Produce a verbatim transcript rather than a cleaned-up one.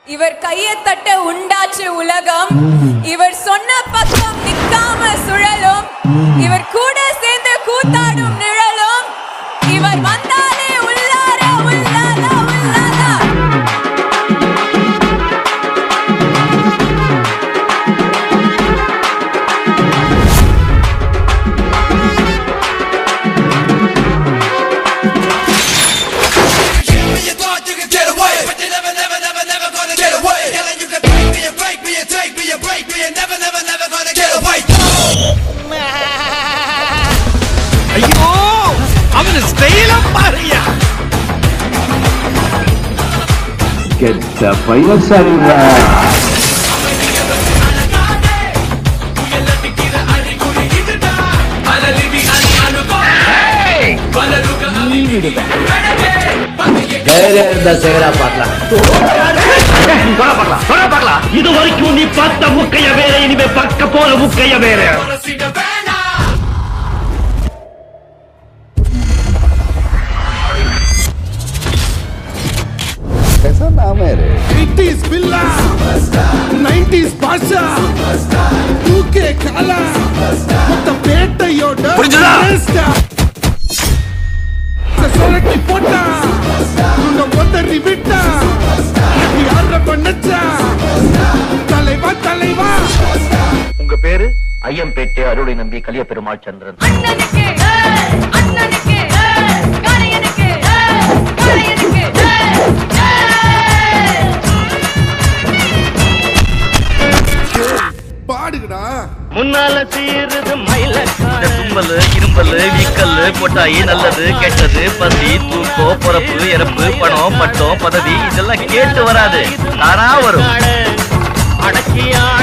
இவர் கையை தட்ட உண்டாச்சு உலகம். இவர் சொன்ன பக்கம் நிக்காம சுழலும். இவர் கூட சேர்ந்து கூத்தாடும் நிழலும். இவர் வந்தாலே உள்ளார உள்ளாரா உள்ளாரா. Get the final setting right. இது வரைக்கும் நீ பார்த்த முக்கைய வேற, இனிமே பார்க்க போற முக்கைய வேற. कैसा नाम है रे? eighties बिल्ला, nineties बादशाह, two K काला, मुत्ता पेट योड़ा, पुरिंजदा, ससुरटी पोटा, तुंडो मोटरी बिट्टा, यार बनच्चा, தலைவா தலைவா. உங்க பேரு ஐயம்பேட்டை அருளை நம்பி கலிய பெருமாள் சந்திரன். அண்ணனுக்கு அண்ணனுக்கு காளையனுக்கு காளையனுக்கு பாடுங்கடா. முன்னால சீருது மயிலக்கார. தும்பல் இரும்பல் வீக்கல் போட்டாயி நல்லது கெட்டது பசி தூக்கம் பொறப்பு இறப்பு பணம் பட்டம் பதவி இதெல்லாம் கேட்டு வராது, தானா வரும். அடக்கியா